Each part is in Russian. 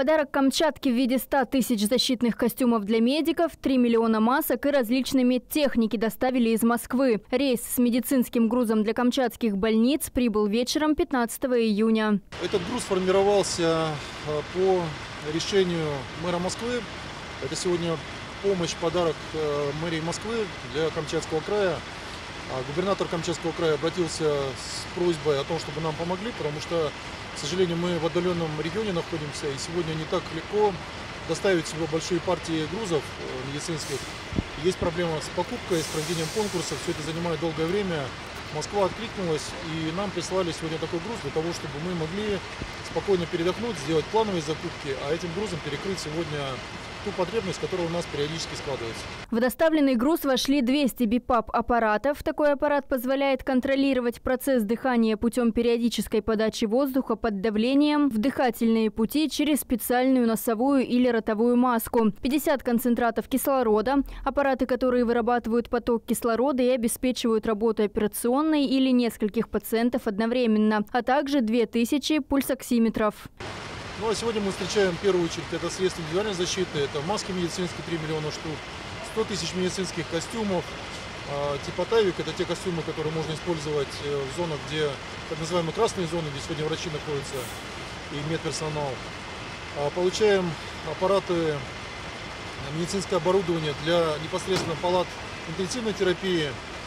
Подарок Камчатке в виде 100 тысяч защитных костюмов для медиков, 3 миллиона масок и различной медтехники доставили из Москвы. Рейс с медицинским грузом для камчатских больниц прибыл вечером 15 июня. Этот груз формировался по решению мэра Москвы. Это сегодня помощь, подарок мэрии Москвы для Камчатского края. Губернатор Камчатского края обратился с просьбой о том, чтобы нам помогли, потому что, к сожалению, мы в отдаленном регионе находимся, и сегодня не так легко доставить сюда большие партии грузов медицинских. Есть проблема с покупкой, с проведением конкурсов, все это занимает долгое время. Москва откликнулась, и нам прислали сегодня такой груз для того, чтобы мы могли спокойно передохнуть, сделать плановые закупки, а этим грузом перекрыть сегодня ту потребность, которая у нас периодически складывается. В доставленный груз вошли 200 БИПАП-аппаратов. Такой аппарат позволяет контролировать процесс дыхания путем периодической подачи воздуха под давлением в дыхательные пути через специальную носовую или ротовую маску. 50 концентратов кислорода, аппараты, которые вырабатывают поток кислорода и обеспечивают работу операционной или нескольких пациентов одновременно, а также 2000 пульсоксиметров. Ну а сегодня мы встречаем в первую очередь это средства индивидуальной защиты, это маски медицинские 3 миллиона штук, 100 тысяч медицинских костюмов, типа Тавик, это те костюмы, которые можно использовать в зонах, где так называемые красные зоны, где сегодня врачи находятся и медперсонал. Получаем аппараты, медицинское оборудование для непосредственно палат интенсивной терапии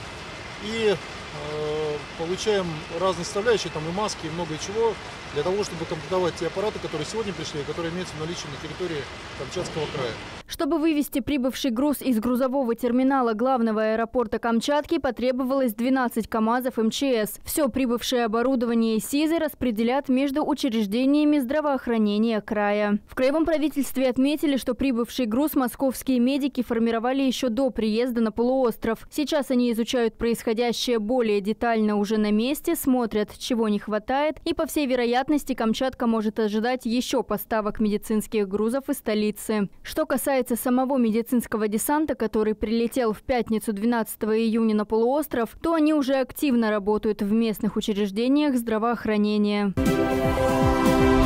и получаем разные составляющие, там и маски, и много чего, для того, чтобы комплектовать те аппараты, которые сегодня пришли, которые имеются в наличии на территории Камчатского края. Чтобы вывести прибывший груз из грузового терминала главного аэропорта Камчатки, потребовалось 12 КАМАЗов МЧС. Все прибывшее оборудование СИЗы распределят между учреждениями здравоохранения края. В краевом правительстве отметили, что прибывший груз московские медики формировали еще до приезда на полуостров. Сейчас они изучают происходящее более детально уже на месте, смотрят, чего не хватает, и, по всей вероятности, Камчатка может ожидать еще поставок медицинских грузов из столицы. Что касается самого медицинского десанта, который прилетел в пятницу 12 июня на полуостров, то они уже активно работают в местных учреждениях здравоохранения.